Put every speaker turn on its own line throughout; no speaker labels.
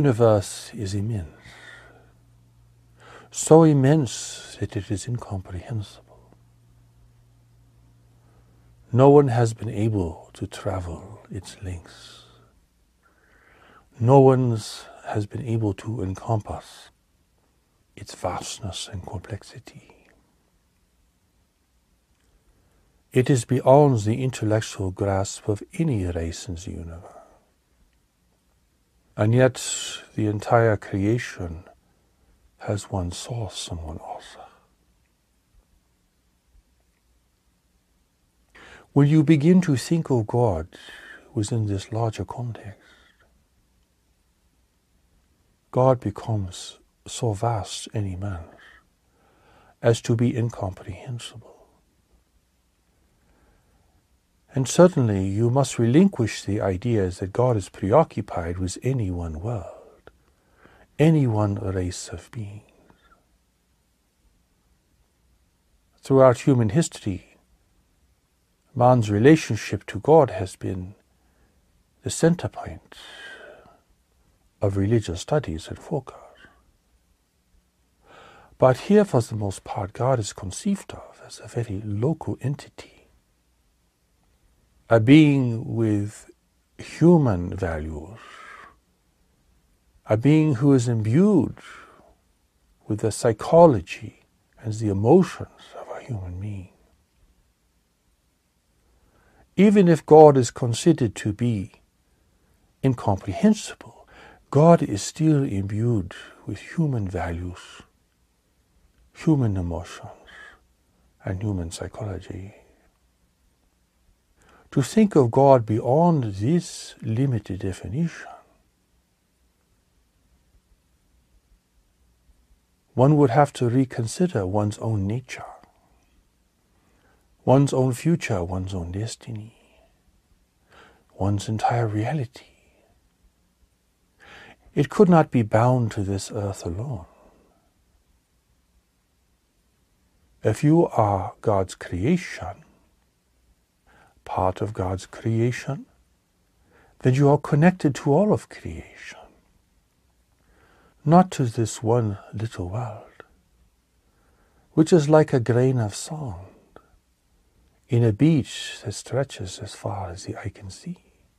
universe is immense, so immense that it is incomprehensible. No one has been able to travel its lengths. No one has been able to encompass its vastness and complexity. It is beyond the intellectual grasp of any race in the universe. And yet the entire creation has one source and one author. When you begin to think of God within this larger context, God becomes so vast and immense as to be incomprehensible. And certainly you must relinquish the ideas that God is preoccupied with any one world, any one race of beings. Throughout human history, man's relationship to God has been the center point of religious studies and focus. But here, for the most part, God is conceived of as a very local entity, a being with human values, a being who is imbued with the psychology and the emotions of a human being. Even if God is considered to be incomprehensible, God is still imbued with human values, human emotions, and human psychology. To think of God beyond this limited definition, one would have to reconsider one's own nature, one's own future, one's own destiny, one's entire reality. It could not be bound to this earth alone. If you are God's creation, part of God's creation, then you are connected to all of creation, not to this one little world, which is like a grain of sand in a beach that stretches as far as the eye can see.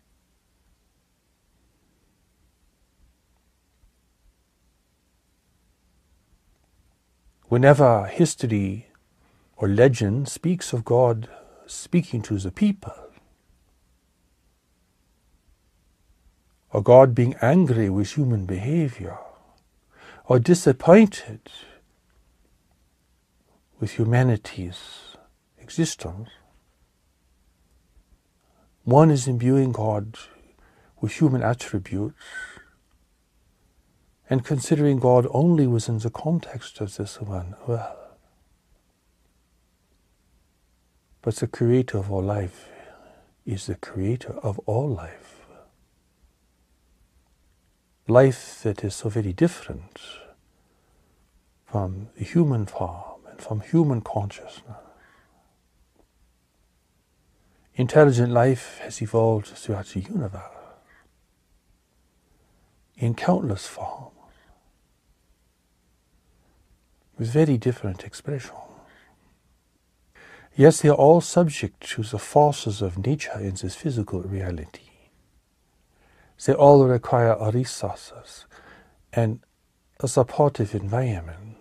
Whenever history or legend speaks of God speaking to the people, or God being angry with human behavior, or disappointed with humanity's existence, one is imbuing God with human attributes and considering God only within the context of this one world. But the creator of all life is the creator of all life. Life that is so very different from the human form and from human consciousness. Intelligent life has evolved throughout the universe in countless forms, with very different expressions. Yes, they are all subject to the forces of nature in this physical reality. They all require resources and a supportive environment.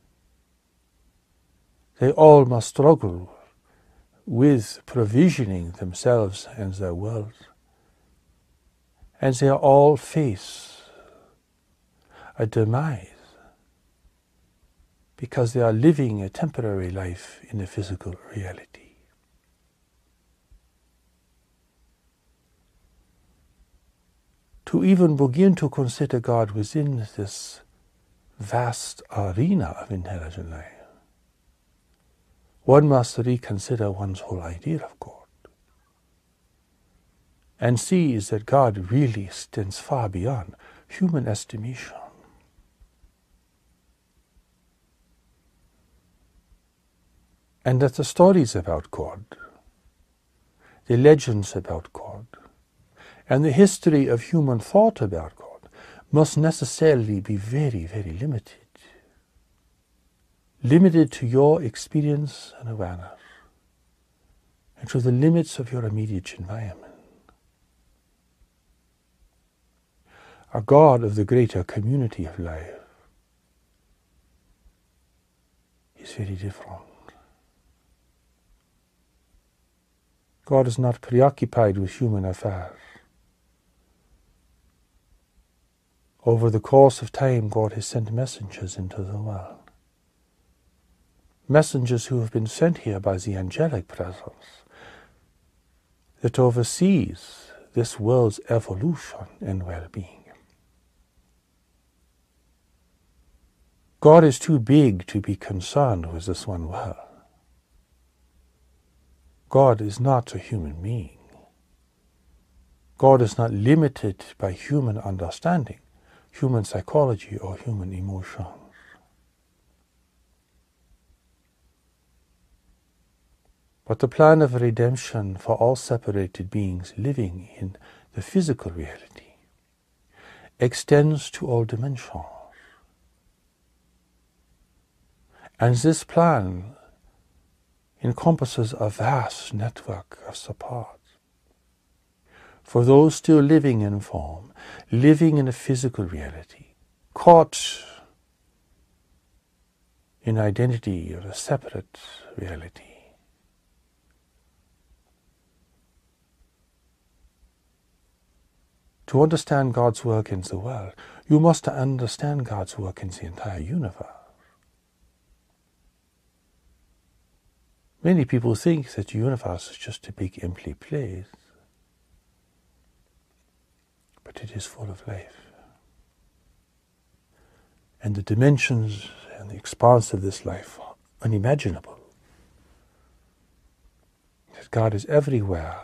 They all must struggle with provisioning themselves and their world. And they all face a demise because they are living a temporary life in a physical reality. To even begin to consider God within this vast arena of intelligent life, one must reconsider one's whole idea of God and see that God really stands far beyond human estimation. And that the stories about God, the legends about God, and the history of human thought about God must necessarily be very, very limited. Limited to your experience and awareness, and to the limits of your immediate environment. A God of the greater community of life is very different. God is not preoccupied with human affairs. Over the course of time, God has sent messengers into the world. Messengers who have been sent here by the angelic presence that oversees this world's evolution and well-being. God is too big to be concerned with this one world. God is not a human being. God is not limited by human understanding, human psychology, or human emotions. But the plan of redemption for all separated beings living in the physical reality extends to all dimensions. And this plan encompasses a vast network of support for those still living in form, living in a physical reality, caught in identity of a separate reality. To understand God's work in the world, you must understand God's work in the entire universe. Many people think that the universe is just a big empty place, but it is full of life. And the dimensions and the expanse of this life are unimaginable. That God is everywhere,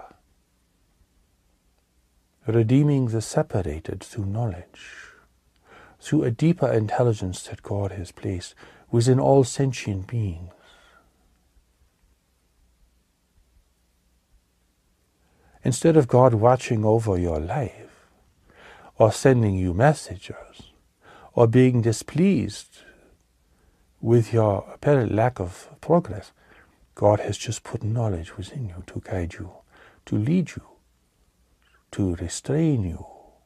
redeeming the separated through knowledge, through a deeper intelligence that God has placed within all sentient beings. Instead of God watching over your life, or sending you messages, or being displeased with your apparent lack of progress, God has just put knowledge within you to guide you, to lead you, to restrain you.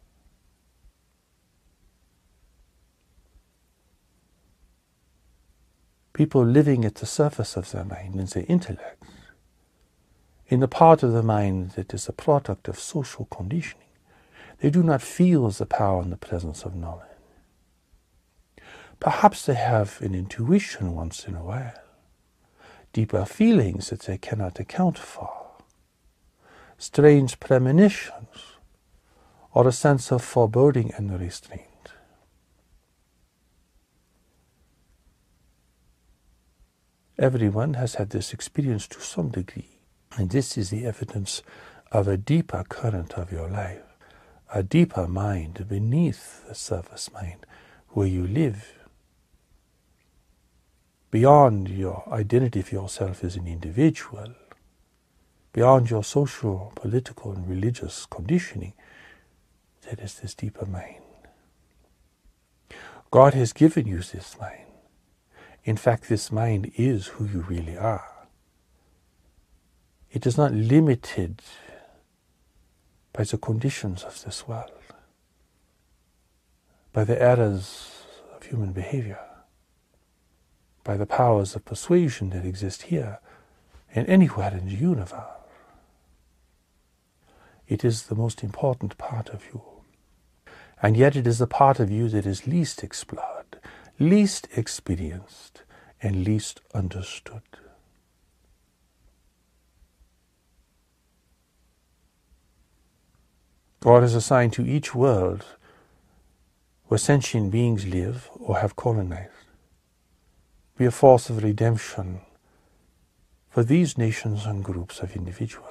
People living at the surface of their mind and their intellect, in the part of the mind that is a product of social conditioning, they do not feel the power and the presence of knowledge. Perhaps they have an intuition once in a while, deeper feelings that they cannot account for, strange premonitions, or a sense of foreboding and restraint. Everyone has had this experience to some degree. And this is the evidence of a deeper current of your life, a deeper mind beneath the surface mind where you live. Beyond your identity of yourself as an individual, beyond your social, political, and religious conditioning, there is this deeper mind. God has given you this mind. In fact, this mind is who you really are. It is not limited by the conditions of this world, by the errors of human behavior, by the powers of persuasion that exist here and anywhere in the universe. It is the most important part of you. And yet it is the part of you that is least explored, least experienced, and least understood. God has assigned to each world where sentient beings live or have colonized be a force of redemption for these nations and groups of individuals.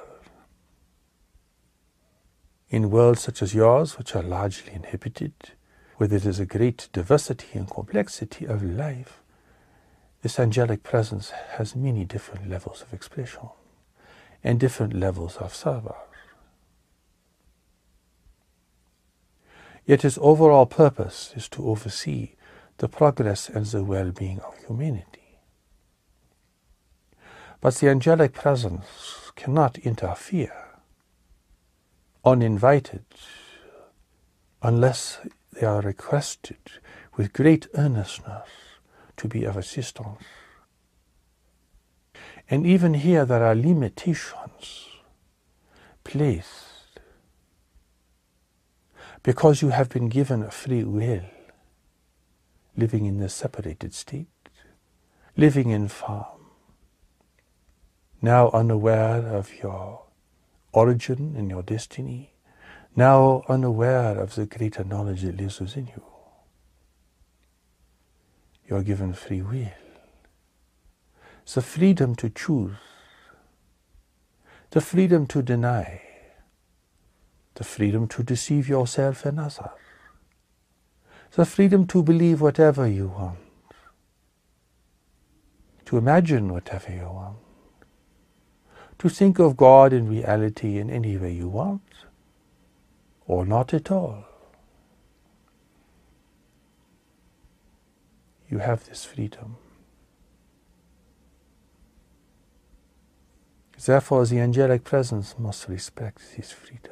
In worlds such as yours, which are largely inhabited, where there is a great diversity and complexity of life, this angelic presence has many different levels of expression and different levels of service. Yet his overall purpose is to oversee the progress and the well-being of humanity. But the angelic presence cannot interfere uninvited unless they are requested with great earnestness to be of assistance. And even here there are limitations placed because you have been given a free will, living in the separated state, living in form, now unaware of your origin and your destiny, now unaware of the greater knowledge that lives within you. You are given free will, the freedom to choose, the freedom to deny, the freedom to deceive yourself and others, the freedom to believe whatever you want, to imagine whatever you want, to think of God in reality in any way you want, or not at all. You have this freedom. Therefore, the angelic presence must respect this freedom.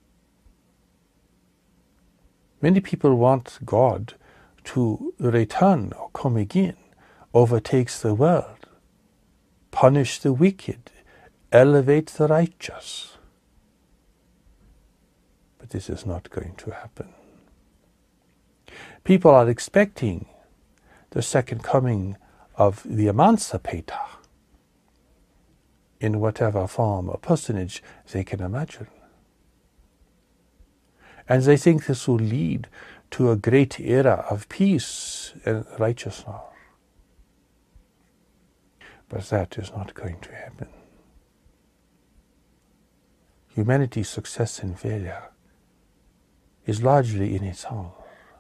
Many people want God to return or come again, overtake the world, punish the wicked, elevate the righteous. But this is not going to happen. People are expecting the second coming of the emancipator in whatever form or personage they can imagine. And they think this will lead to a great era of peace and righteousness. But that is not going to happen. Humanity's success and failure is largely in its hands.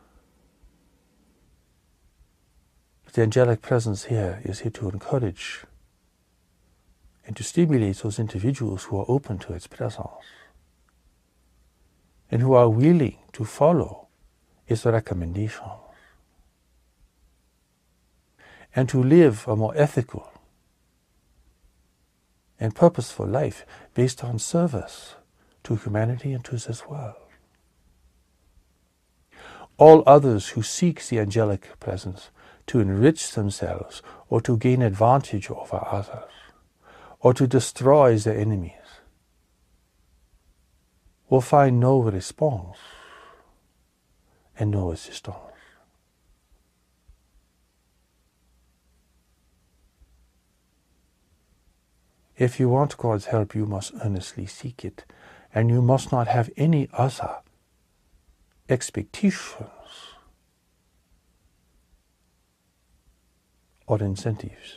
But the angelic presence here is here to encourage and to stimulate those individuals who are open to its presence and who are willing to follow its recommendations and to live a more ethical and purposeful life based on service to humanity and to this world. All others who seek the angelic presence to enrich themselves or to gain advantage over others or to destroy their enemies will find no response and no assistance. If you want God's help, you must earnestly seek it, and you must not have any other expectations or incentives.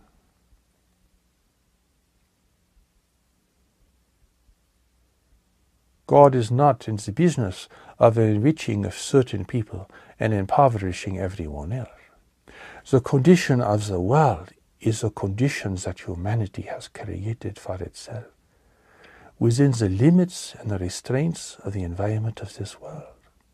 God is not in the business of enriching certain people and impoverishing everyone else. The condition of the world is a condition that humanity has created for itself within the limits and the restraints of the environment of this world.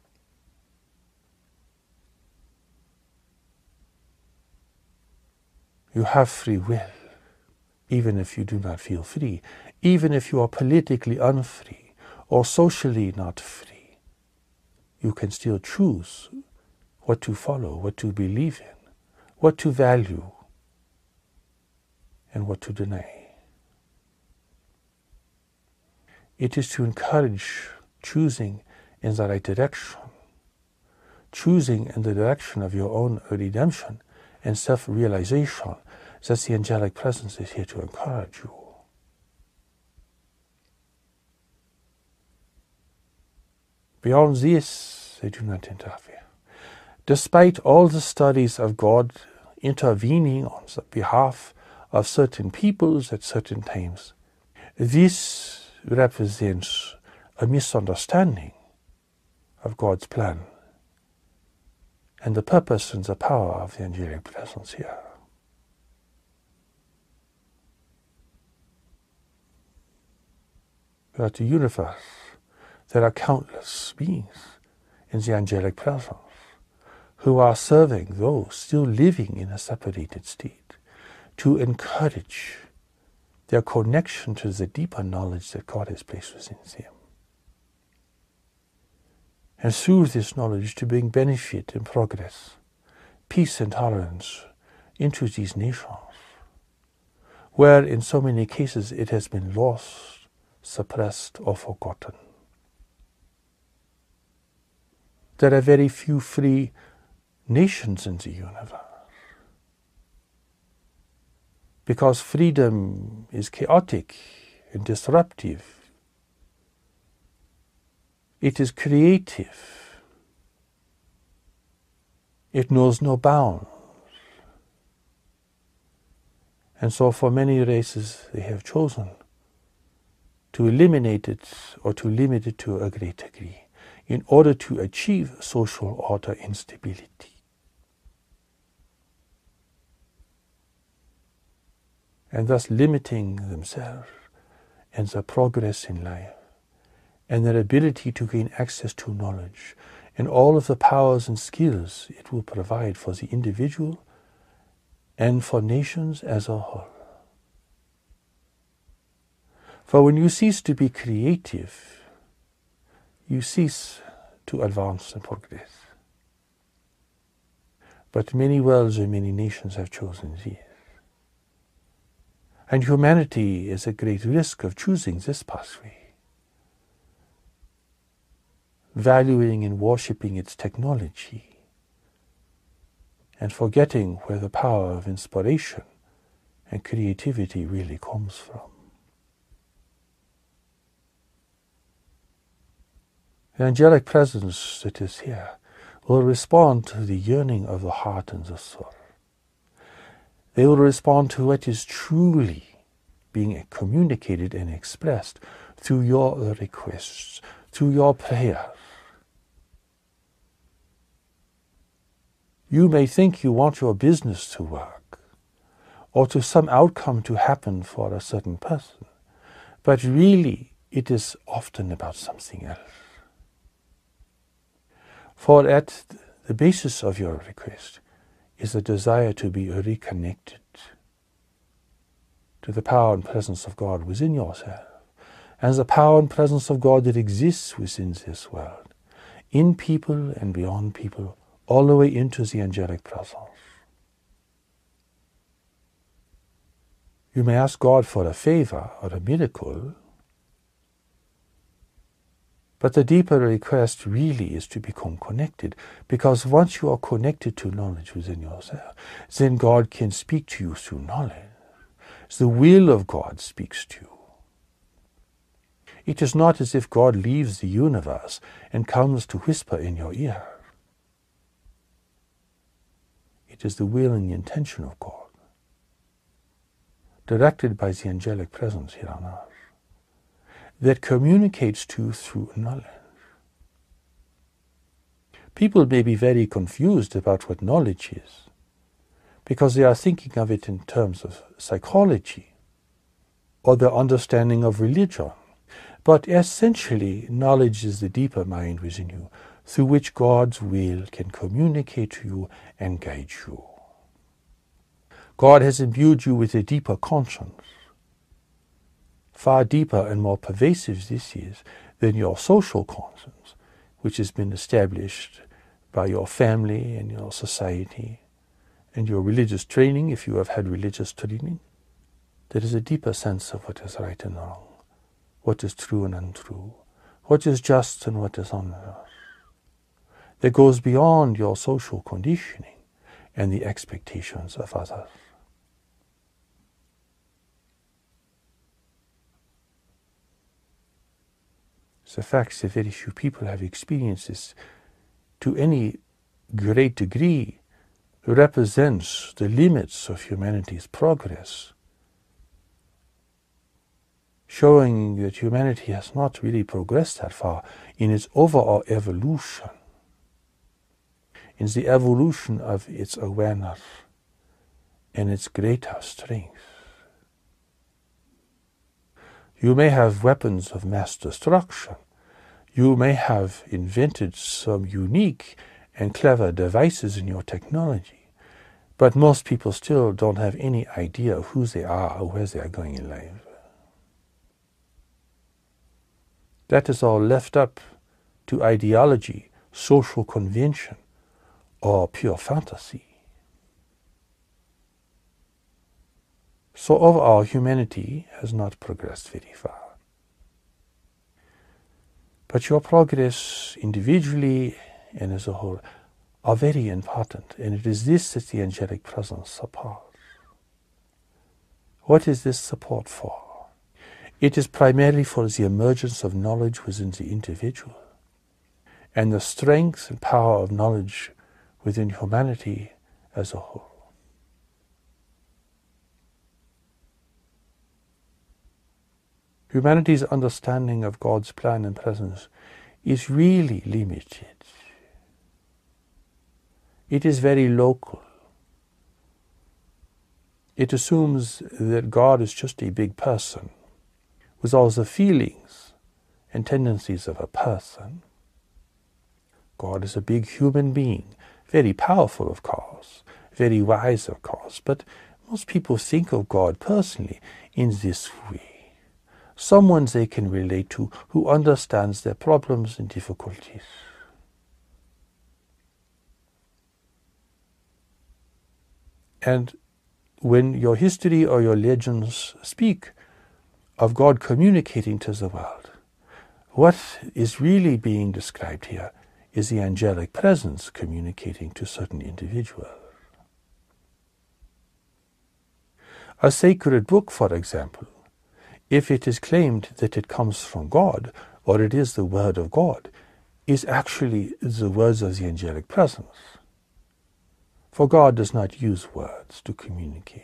You have free will, even if you do not feel free, even if you are politically unfree or socially not free. You can still choose what to follow, what to believe in, what to value, and what to deny. It is to encourage choosing in the right direction, choosing in the direction of your own redemption and self-realization, that the angelic presence is here to encourage you. Beyond this, they do not interfere. Despite all the studies of God intervening on the behalf of certain peoples at certain times, this represents a misunderstanding of God's plan and the purpose and the power of the angelic presence here. Throughout the universe, there are countless beings in the angelic presence, who are serving those still living in a separated state, to encourage their connection to the deeper knowledge that God has placed within them. And through this knowledge to bring benefit and progress, peace and tolerance into these nations, where in so many cases it has been lost, suppressed, or forgotten. There are very few free nations in the universe, because freedom is chaotic and disruptive. It is creative. It knows no bounds. And so for many races, they have chosen to eliminate it or to limit it to a great degree in order to achieve social order and stability. And thus limiting themselves and their progress in life and their ability to gain access to knowledge and all of the powers and skills it will provide for the individual and for nations as a whole. For when you cease to be creative, you cease to advance and progress. But many worlds and many nations have chosen this. And humanity is at great risk of choosing this pathway, valuing and worshipping its technology, and forgetting where the power of inspiration and creativity really comes from. The angelic presence that is here will respond to the yearning of the heart and the soul. They will respond to what is truly being communicated and expressed through your requests, through your prayers. You may think you want your business to work, or to some outcome to happen for a certain person, but really it is often about something else. For at the basis of your request is the desire to be reconnected to the power and presence of God within yourself, and the power and presence of God that exists within this world, in people and beyond people, all the way into the angelic presence. You may ask God for a favor or a miracle, but the deeper request really is to become connected, because once you are connected to knowledge within yourself, then God can speak to you through knowledge. The will of God speaks to you. It is not as if God leaves the universe and comes to whisper in your ear. It is the will and the intention of God, directed by the angelic presence here on earth, that communicates to you through knowledge. People may be very confused about what knowledge is, because they are thinking of it in terms of psychology or their understanding of religion. But essentially, knowledge is the deeper mind within you, through which God's will can communicate to you and guide you. God has imbued you with a deeper conscience, far deeper and more pervasive this is than your social conscience, which has been established by your family and your society and your religious training, if you have had religious training. There is a deeper sense of what is right and wrong, what is true and untrue, what is just and what is unjust, that goes beyond your social conditioning and the expectations of others. The fact that very few people have experienced this to any great degree represents the limits of humanity's progress, showing that humanity has not really progressed that far in its overall evolution, in the evolution of its awareness and its greater strength. You may have weapons of mass destruction. You may have invented some unique and clever devices in your technology, but most people still don't have any idea of who they are or where they are going in life. That is all left up to ideology, social convention, or pure fantasy. So overall, humanity has not progressed very far. But your progress individually and as a whole are very important, and it is this that the angelic presence supports. What is this support for? It is primarily for the emergence of knowledge within the individual, and the strength and power of knowledge within humanity as a whole. Humanity's understanding of God's plan and presence is really limited. It is very local. It assumes that God is just a big person with all the feelings and tendencies of a person. God is a big human being, very powerful, of course, very wise, of course, but most people think of God personally in this way. Someone they can relate to who understands their problems and difficulties. And when your history or your legends speak of God communicating to the world, what is really being described here is the angelic presence communicating to certain individuals. A sacred book, for example, if it is claimed that it comes from God, or it is the Word of God, is actually the words of the angelic presence. For God does not use words to communicate.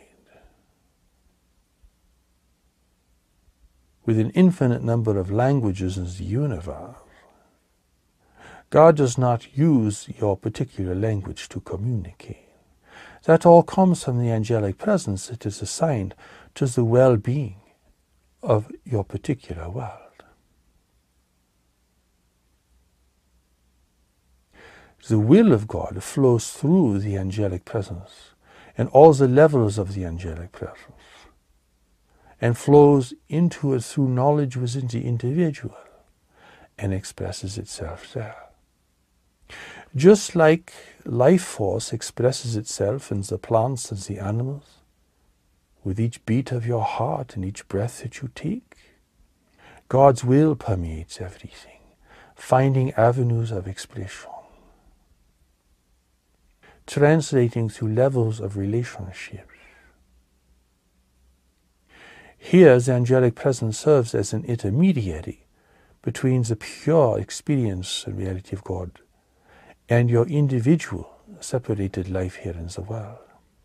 With an infinite number of languages in the universe, God does not use your particular language to communicate. That all comes from the angelic presence that is assigned to the well-being of your particular world. The will of God flows through the angelic presence and all the levels of the angelic presence, and flows into it through knowledge within the individual and expresses itself there. Just like life force expresses itself in the plants and the animals, with each beat of your heart and each breath that you take, God's will permeates everything, finding avenues of expression, translating through levels of relationships. Here, the angelic presence serves as an intermediary between the pure experience and reality of God and your individual separated life here in the world.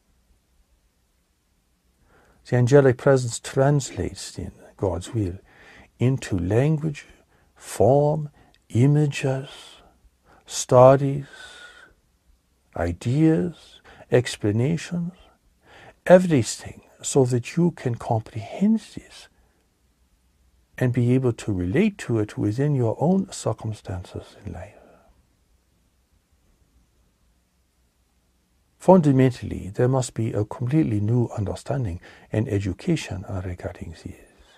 The angelic presence translates in God's will into language, form, images, studies, ideas, explanations, everything, so that you can comprehend this and be able to relate to it within your own circumstances in life. Fundamentally, there must be a completely new understanding and education regarding this.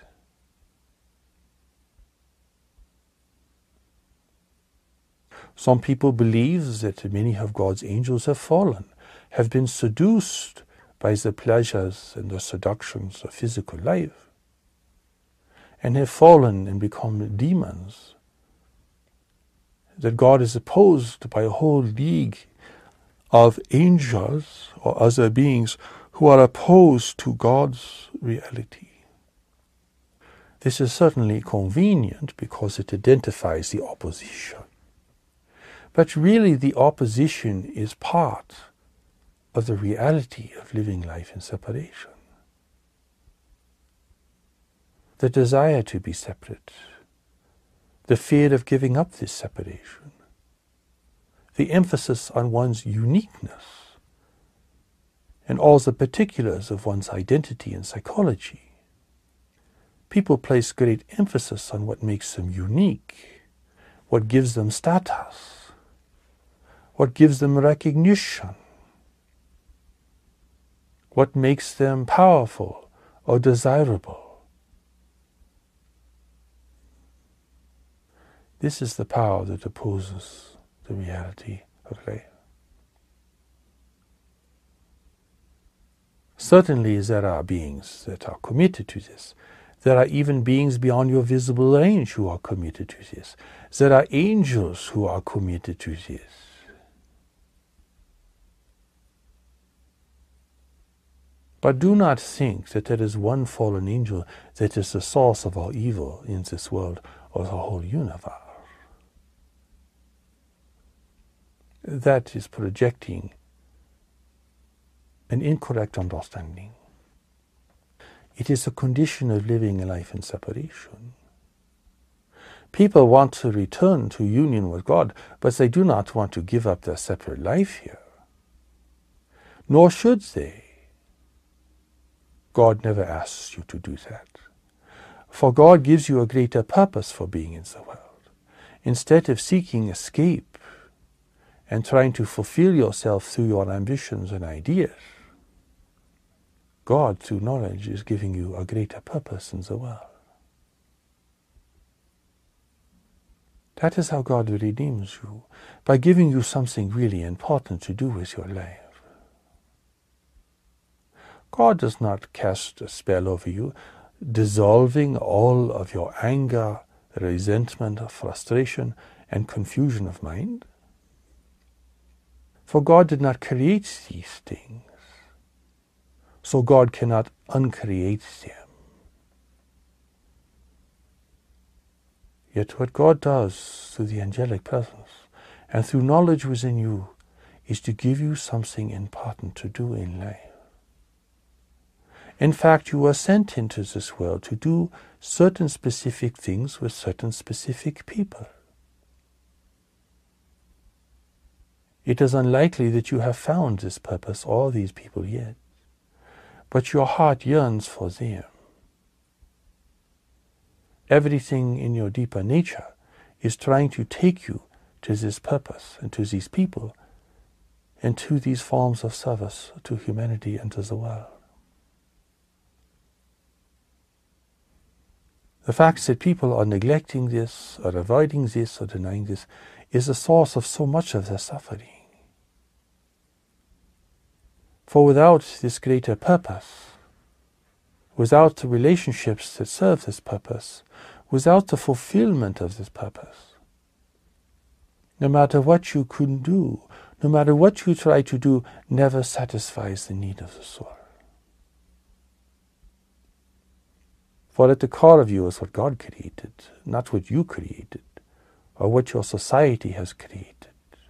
Some people believe that many of God's angels have fallen, have been seduced by the pleasures and the seductions of physical life, and have fallen and become demons. That God is opposed by a whole league of angels or other beings who are opposed to God's reality. This is certainly convenient because it identifies the opposition. But really the opposition is part of the reality of living life in separation. The desire to be separate, the fear of giving up this separation, the emphasis on one's uniqueness, and all the particulars of one's identity and psychology. People place great emphasis on what makes them unique, what gives them status, what gives them recognition, what makes them powerful or desirable. This is the power that opposes the reality of life. Certainly there are beings that are committed to this. There are even beings beyond your visible range who are committed to this. There are angels who are committed to this. But do not think that there is one fallen angel that is the source of all evil in this world or the whole universe. That is projecting an incorrect understanding. It is a condition of living a life in separation. People want to return to union with God, but they do not want to give up their separate life here. Nor should they. God never asks you to do that. For God gives you a greater purpose for being in the world. Instead of seeking escape and trying to fulfill yourself through your ambitions and ideas, God, through knowledge, is giving you a greater purpose in the world. That is how God redeems you, by giving you something really important to do with your life. God does not cast a spell over you, dissolving all of your anger, resentment, frustration, and confusion of mind. For God did not create these things, so God cannot uncreate them. Yet what God does through the angelic presence and through knowledge within you is to give you something important to do in life. In fact, you are sent into this world to do certain specific things with certain specific people. It is unlikely that you have found this purpose or these people yet, but your heart yearns for them. Everything in your deeper nature is trying to take you to this purpose and to these people and to these forms of service to humanity and to the world. The fact that people are neglecting this or avoiding this or denying this is the source of so much of their suffering. For without this greater purpose, without the relationships that serve this purpose, without the fulfillment of this purpose, no matter what you could do, no matter what you try to do, never satisfies the need of the soul. For at the core of you is what God created, not what you created, or what your society has created.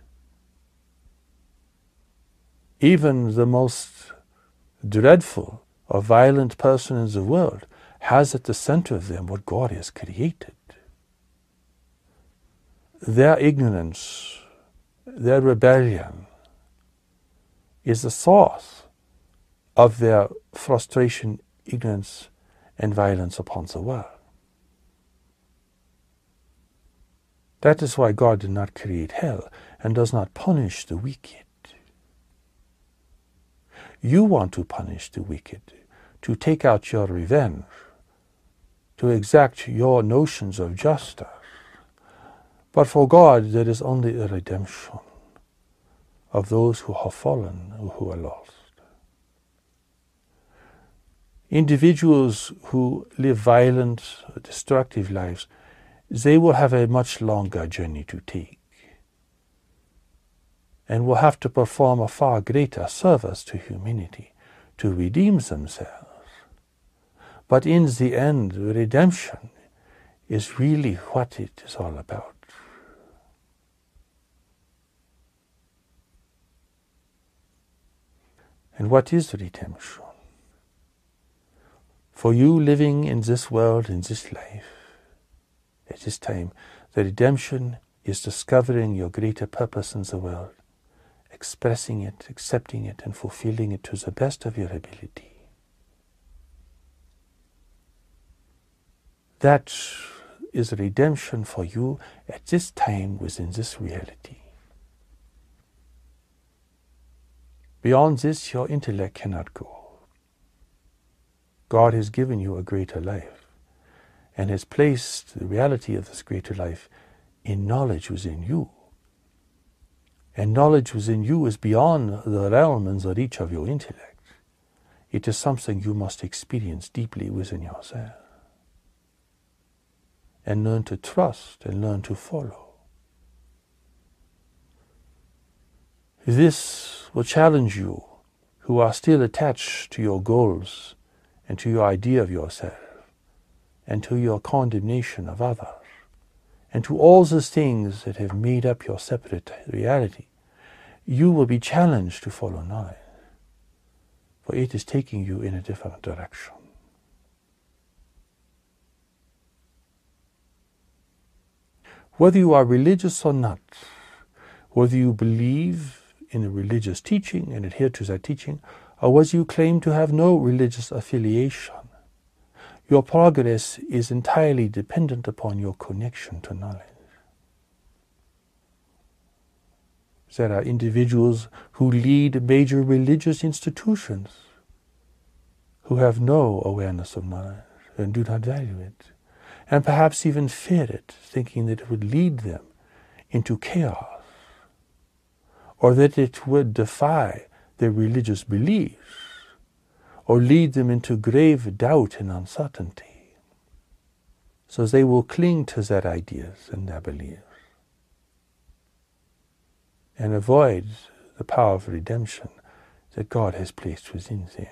Even the most dreadful or violent person in the world has at the center of them what God has created. Their ignorance, their rebellion is the source of their frustration, ignorance, and violence upon the world. That is why God did not create hell and does not punish the wicked. You want to punish the wicked, to take out your revenge, to exact your notions of justice. But for God, there is only a redemption of those who have fallen, who are lost. Individuals who live violent, destructive lives, they will have a much longer journey to take and will have to perform a far greater service to humanity to redeem themselves. But in the end, redemption is really what it is all about. And what is redemption? For you living in this world, in this life, at this time, the redemption is discovering your greater purpose in the world, expressing it, accepting it, and fulfilling it to the best of your ability. That is redemption for you at this time within this reality. Beyond this, your intellect cannot go. God has given you a greater life and has placed the reality of this greater life in knowledge within you. And knowledge within you is beyond the realm and the reach of your intellect. It is something you must experience deeply within yourself and learn to trust and learn to follow. This will challenge you who are still attached to your goals and to your idea of yourself and to your condemnation of others and to all those things that have made up your separate reality. You will be challenged to follow knowledge, for it is taking you in a different direction. Whether you are religious or not, whether you believe in a religious teaching and adhere to that teaching, or whether you claim to have no religious affiliation, your progress is entirely dependent upon your connection to knowledge. There are individuals who lead major religious institutions who have no awareness of knowledge and do not value it, and perhaps even fear it, thinking that it would lead them into chaos, or that it would defy their religious beliefs, or lead them into grave doubt and uncertainty. So they will cling to their ideas and their beliefs and avoid the power of redemption that God has placed within them.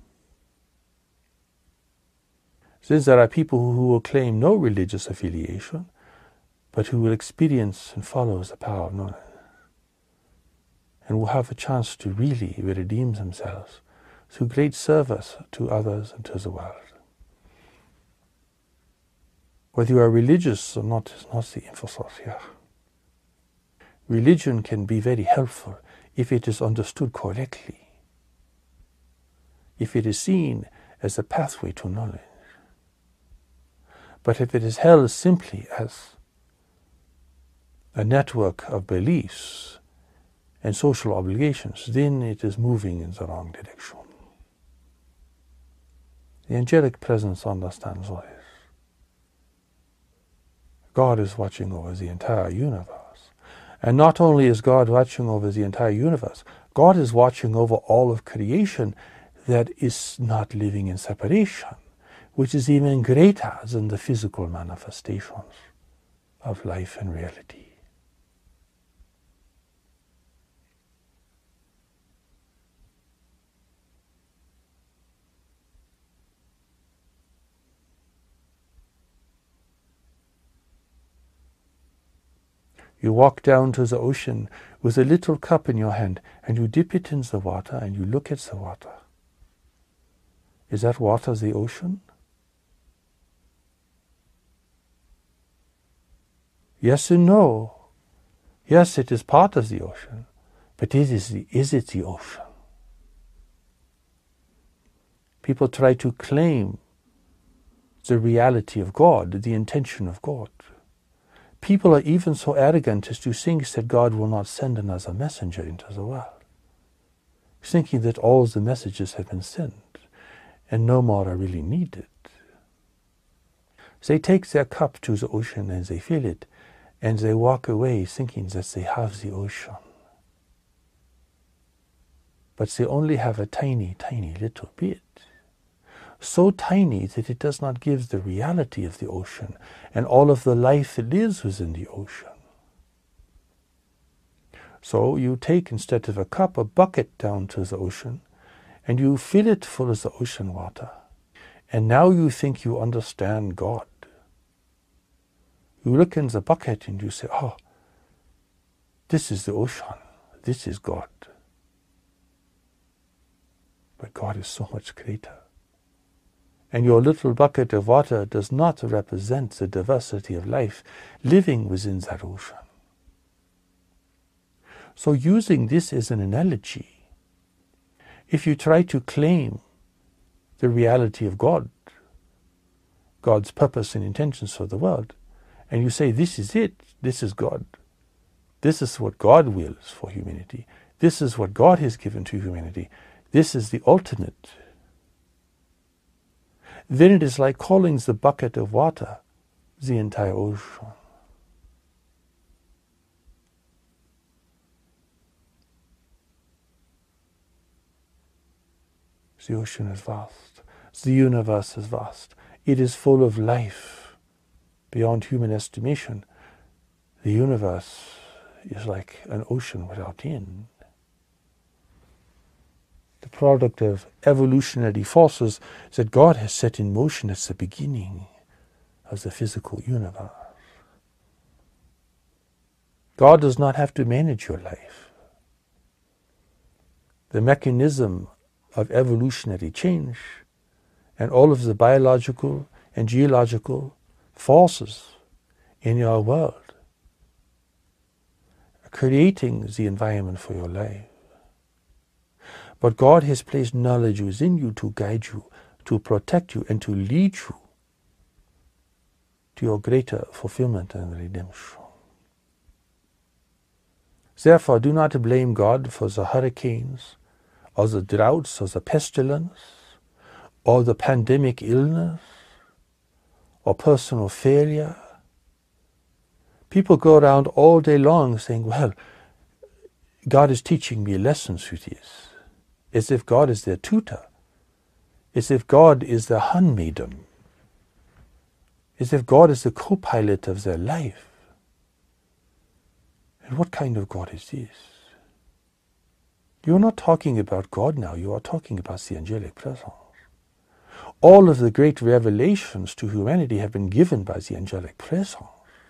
Since there are people who will claim no religious affiliation, but who will experience and follow the power of knowledge, and will have a chance to really redeem themselves through great service to others and to the world. Whether you are religious or not is not the emphasis here. Religion can be very helpful if it is understood correctly, if it is seen as a pathway to knowledge. But if it is held simply as a network of beliefs and social obligations, then it is moving in the wrong direction. The angelic presence understands all this. God is watching over the entire universe. And not only is God watching over the entire universe, God is watching over all of creation that is not living in separation, which is even greater than the physical manifestations of life and reality. You walk down to the ocean with a little cup in your hand and you dip it in the water and you look at the water. Is that water the ocean? Yes and no. Yes, it is part of the ocean, but is it the ocean? People try to claim the reality of God, the intention of God. People are even so arrogant as to think that God will not send another messenger into the world, thinking that all the messages have been sent and no more are really needed. They take their cup to the ocean and they fill it, and they walk away thinking that they have the ocean. But they only have a tiny, tiny little bit. So tiny that it does not give the reality of the ocean and all of the life that lives within the ocean. So you take, instead of a cup, a bucket down to the ocean, and you fill it full of the ocean water. And now you think you understand God. You look in the bucket and you say, oh, this is the ocean, this is God. But God is so much greater. And your little bucket of water does not represent the diversity of life living within that ocean. So using this as an analogy, if you try to claim the reality of God, God's purpose and intentions for the world, and you say, this is it, this is God. This is what God wills for humanity. This is what God has given to humanity. This is the ultimate. Then it is like calling the bucket of water the entire ocean. The ocean is vast. The universe is vast. It is full of life beyond human estimation. The universe is like an ocean without end. The product of evolutionary forces that God has set in motion at the beginning of the physical universe. God does not have to manage your life. The mechanism of evolutionary change and all of the biological and geological forces in your world are creating the environment for your life. But God has placed knowledge within you to guide you, to protect you, and to lead you to your greater fulfillment and redemption. Therefore, do not blame God for the hurricanes, or the droughts, or the pestilence, or the pandemic illness, or personal failure. People go around all day long saying, well, God is teaching me lessons through this, as if God is their tutor, as if God is their handmaiden, as if God is the co-pilot of their life. And what kind of God is this? You are not talking about God now, you are talking about the angelic presence. All of the great revelations to humanity have been given by the angelic presence.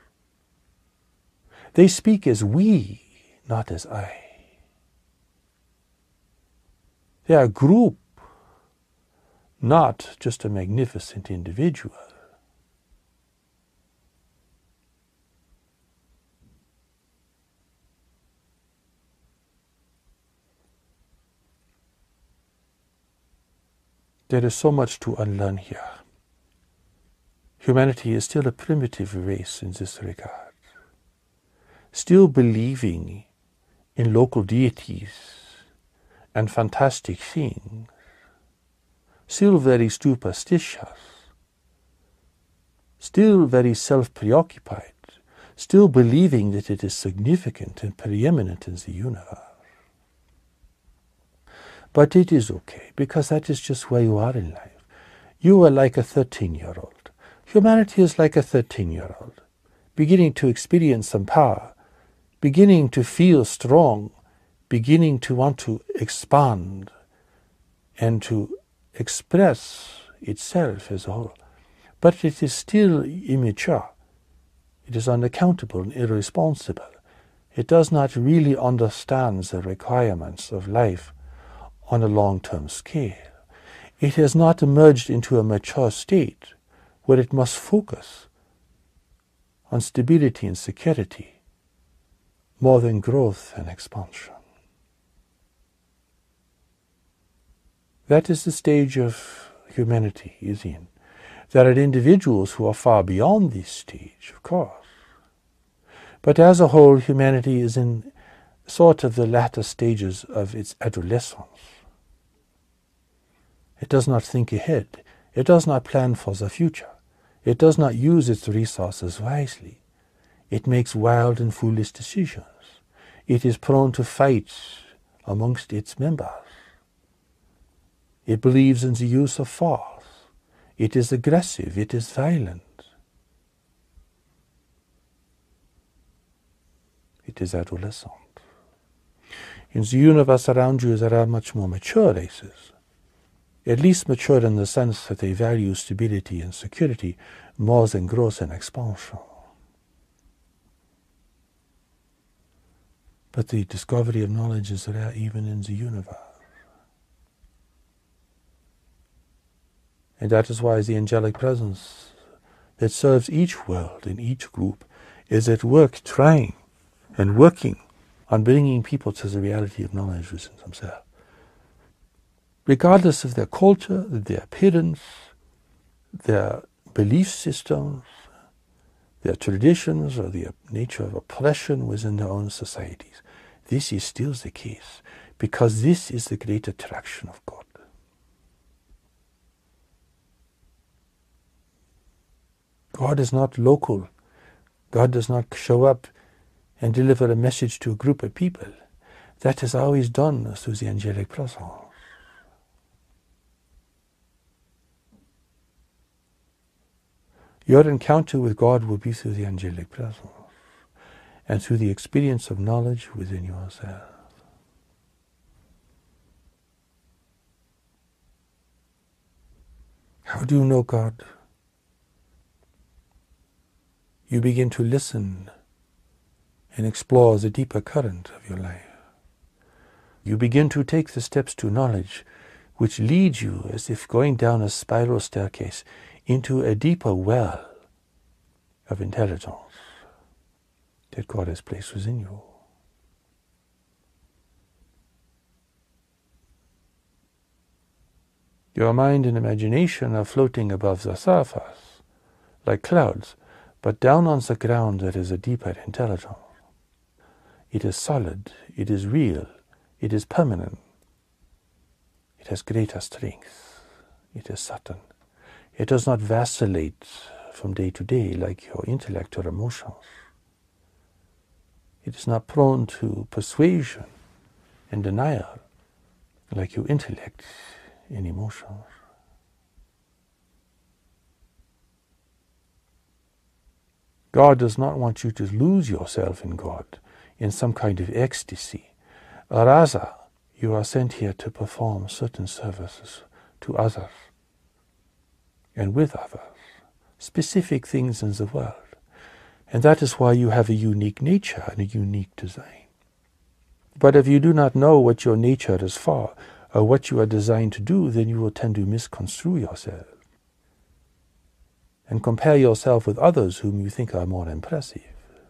They speak as we, not as I. They are a group, not just a magnificent individual. There is so much to unlearn here. Humanity is still a primitive race in this regard, still believing in local deities and fantastic things, still very superstitious, still very self-preoccupied, still believing that it is significant and preeminent in the universe. But it is okay, because that is just where you are in life. You are like a 13-year-old. Humanity is like a 13-year-old, beginning to experience some power, beginning to feel strong, beginning to want to expand and to express itself as a whole. But it is still immature. It is unaccountable and irresponsible. It does not really understand the requirements of life on a long-term scale. It has not emerged into a mature state where it must focus on stability and security more than growth and expansion. That is the stage of humanity is in. There are individuals who are far beyond this stage, of course. But as a whole, humanity is in sort of the latter stages of its adolescence. It does not think ahead. It does not plan for the future. It does not use its resources wisely. It makes wild and foolish decisions. It is prone to fights amongst its members. It believes in the use of force. It is aggressive. It is violent. It is adolescent. In the universe around you, there are much more mature races. At least mature in the sense that they value stability and security more than growth and expansion. But the discovery of knowledge is rare even in the universe. And that is why the angelic presence that serves each world and each group is at work trying and working on bringing people to the reality of knowledge within themselves. Regardless of their culture, their appearance, their belief systems, their traditions or the nature of oppression within their own societies. This is still the case, because this is the great attraction of God. God is not local. God does not show up and deliver a message to a group of people. That is always done through the angelic presence. Your encounter with God will be through the angelic presence and through the experience of knowledge within yourself. How do you know God? You begin to listen and explore the deeper current of your life. You begin to take the steps to knowledge which lead you, as if going down a spiral staircase, into a deeper well of intelligence that God has placed within you. Your mind and imagination are floating above the surface like clouds, but down on the ground there is a deeper intelligence. It is solid, it is real, it is permanent. It has greater strength, it is certain. It does not vacillate from day to day like your intellect or emotions. It is not prone to persuasion and denial like your intellect and emotions. God does not want you to lose yourself in God, in some kind of ecstasy. Rather, you are sent here to perform certain services to others and with others, specific things in the world. And that is why you have a unique nature and a unique design. But if you do not know what your nature is for, or what you are designed to do, then you will tend to misconstrue yourself and compare yourself with others whom you think are more impressive.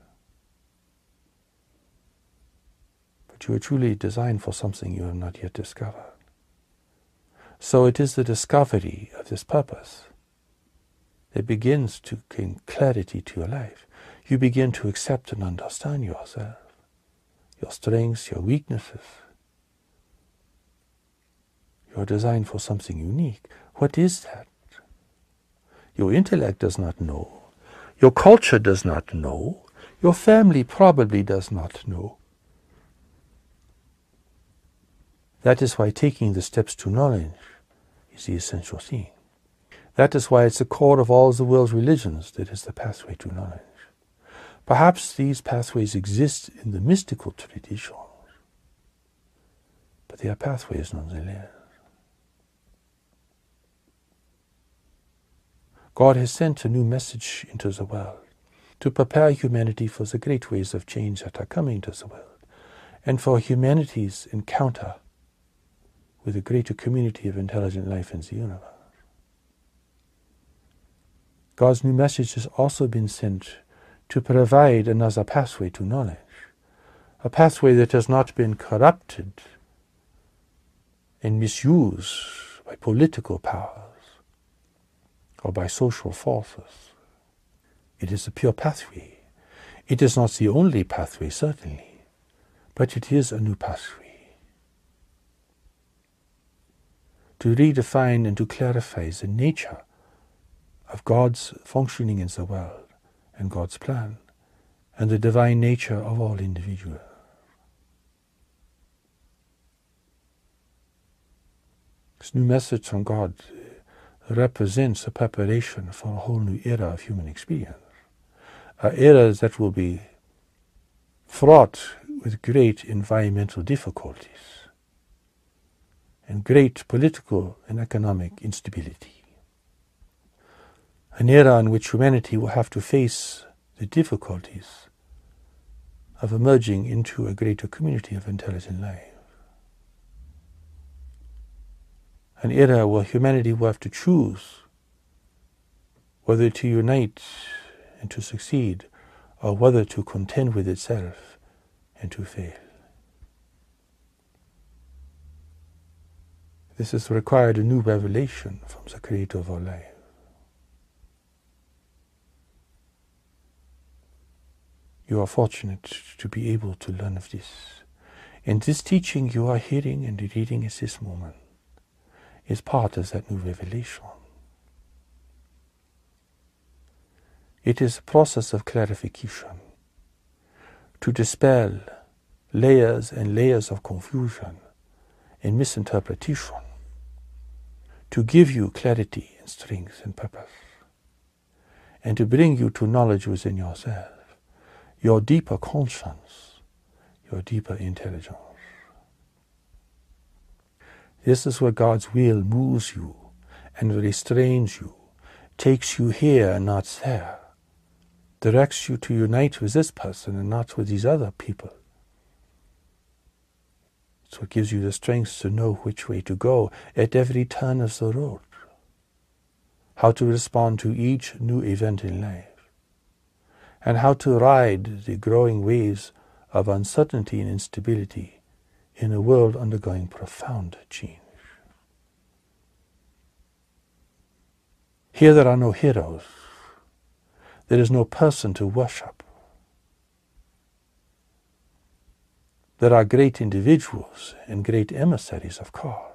But you are truly designed for something you have not yet discovered. So it is the discovery of this purpose that begins to gain clarity to your life. You begin to accept and understand yourself, your strengths, your weaknesses. You are designed for something unique. What is that? Your intellect does not know. Your culture does not know. Your family probably does not know. That is why taking the steps to knowledge is the essential thing. That is why it's the core of all the world's religions, that is the pathway to knowledge. Perhaps these pathways exist in the mystical traditions, but they are pathways nonetheless. God has sent a new message into the world to prepare humanity for the great waves of change that are coming to the world, and for humanity's encounter with a greater community of intelligent life in the universe. God's new message has also been sent to provide another pathway to knowledge, a pathway that has not been corrupted and misused by political powers or by social forces. It is a pure pathway. It is not the only pathway, certainly, but it is a new pathway to redefine and to clarify the nature of God's functioning in the world and God's plan and the divine nature of all individuals. This new message from God represents a preparation for a whole new era of human experience, an era that will be fraught with great environmental difficulties and great political and economic instability. An era in which humanity will have to face the difficulties of emerging into a greater community of intelligent life. An era where humanity will have to choose whether to unite and to succeed, or whether to contend with itself and to fail. This has required a new revelation from the Creator of our life. You are fortunate to be able to learn of this. And this teaching you are hearing and reading at this moment is part of that new revelation. It is a process of clarification to dispel layers and layers of confusion and misinterpretation, to give you clarity and strength and purpose, and to bring you to knowledge within yourself, your deeper conscience, your deeper intelligence. This is where God's will moves you and restrains you, takes you here and not there, directs you to unite with this person and not with these other people. So it gives you the strength to know which way to go at every turn of the road, how to respond to each new event in life, and how to ride the growing waves of uncertainty and instability in a world undergoing profound change. Here there are no heroes. There is no person to worship. There are great individuals and great emissaries, of course,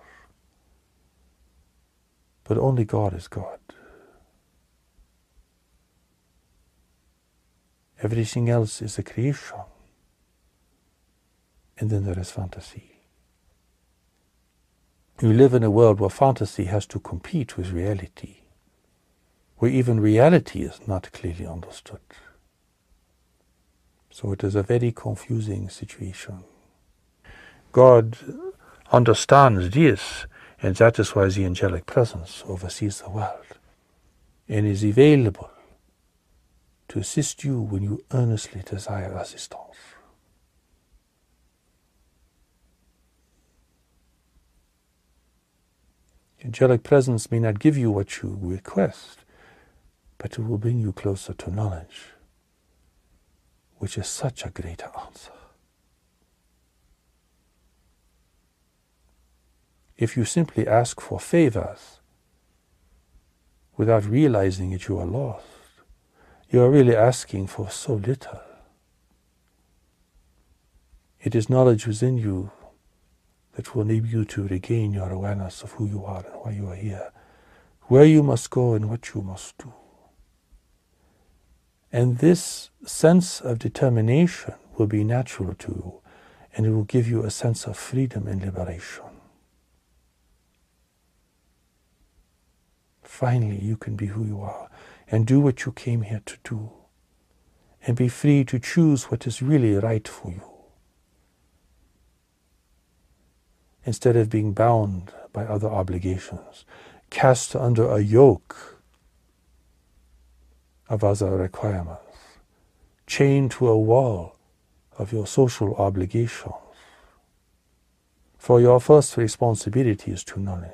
but only God is God. Everything else is a creation. And then there is fantasy. You live in a world where fantasy has to compete with reality, where even reality is not clearly understood. So it is a very confusing situation. God understands this, and that is why the angelic presence oversees the world and is available to assist you when you earnestly desire assistance. Angelic presence may not give you what you request, but it will bring you closer to knowledge, which is such a greater answer. If you simply ask for favors without realizing that you are lost, you are really asking for so little. It is knowledge within you that will enable you to regain your awareness of who you are and why you are here, where you must go and what you must do. And this sense of determination will be natural to you, and it will give you a sense of freedom and liberation. Finally, you can be who you are and do what you came here to do, and be free to choose what is really right for you, instead of being bound by other obligations, cast under a yoke of other requirements, chained to a wall of your social obligations. For your first responsibility is to knowledge,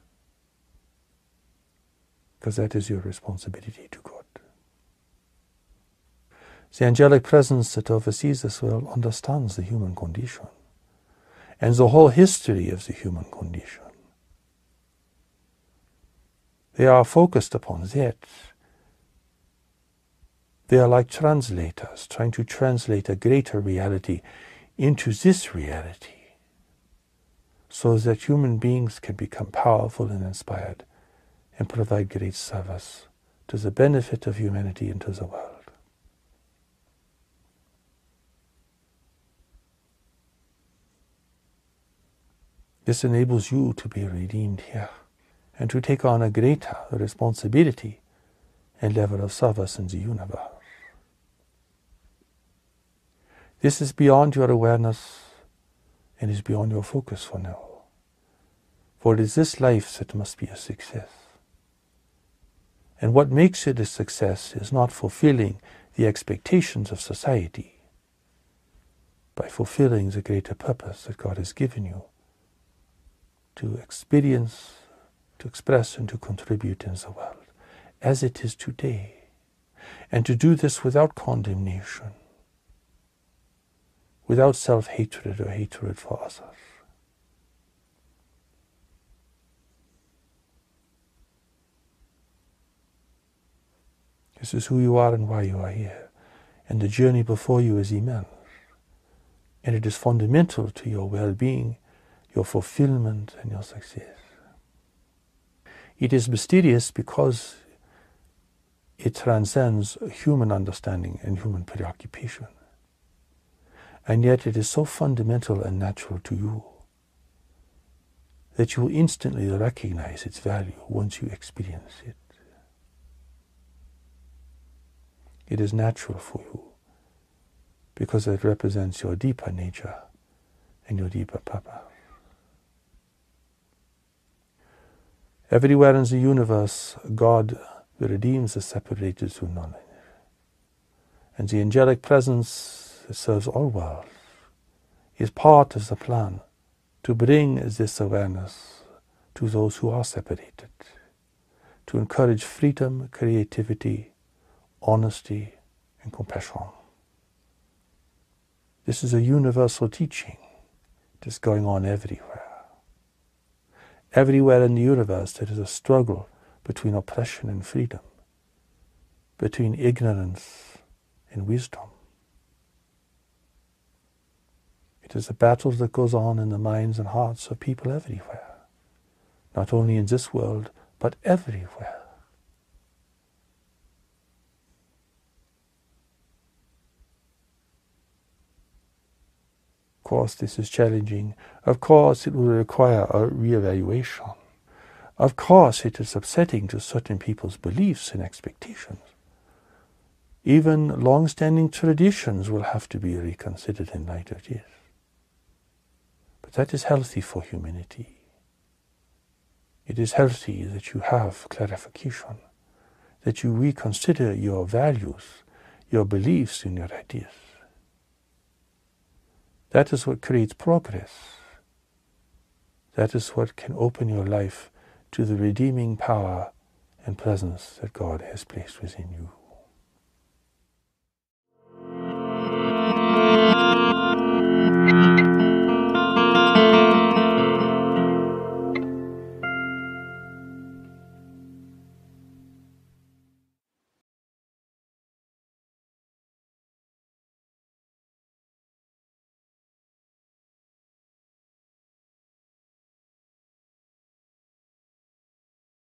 because that is your responsibility to God. The angelic presence that oversees this world understands the human condition and the whole history of the human condition. They are focused upon that. They are like translators, trying to translate a greater reality into this reality, so that human beings can become powerful and inspired and provide great service to the benefit of humanity and to the world. This enables you to be redeemed here and to take on a greater responsibility and level of service in the universe. This is beyond your awareness and is beyond your focus for now. For it is this life that must be a success. And what makes it a success is not fulfilling the expectations of society, by fulfilling the greater purpose that God has given you to experience, to express, and to contribute in the world as it is today. And to do this without condemnation, without self-hatred or hatred for others. This is who you are and why you are here. and the journey before you is immense. And it is fundamental to your well-being, your fulfillment, and your success. It is mysterious because it transcends human understanding and human preoccupation. And yet it is so fundamental and natural to you that you will instantly recognize its value once you experience it. It is natural for you because it represents your deeper nature and your deeper purpose. Everywhere in the universe, God redeems the separated through knowledge. And the angelic presence that serves all worlds is part of the plan to bring this awareness to those who are separated, to encourage freedom, creativity, honesty, and compassion. This is a universal teaching that's going on everywhere. Everywhere in the universe there is a struggle between oppression and freedom, between ignorance and wisdom. It is a battle that goes on in the minds and hearts of people everywhere, not only in this world, but everywhere. Of course, this is challenging. Of course, it will require a re-evaluation. Of course, it is upsetting to certain people's beliefs and expectations. Even long-standing traditions will have to be reconsidered in light of this. But that is healthy for humanity. It is healthy that you have clarification, that you reconsider your values, your beliefs, and your ideas. That is what creates progress. That is what can open your life to the redeeming power and presence that God has placed within you.